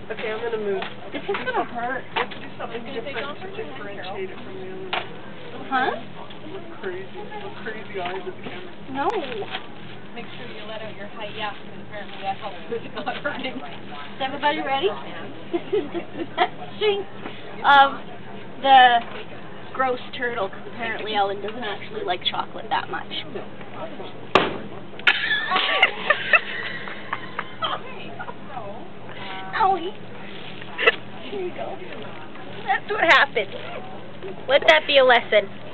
Okay, I'm gonna move. This is gonna hurt. You have to do something different to differentiate it from the other one. Huh? Look crazy. Look crazy eyes at the camera. No. Make sure you let out your hi-ya, because apparently that helps with it not hurting. Is everybody ready? This is the smashing of the gross turtle, because apparently Ellen doesn't actually like chocolate that much. Owie. Here you go. That's what happens. Let that be a lesson.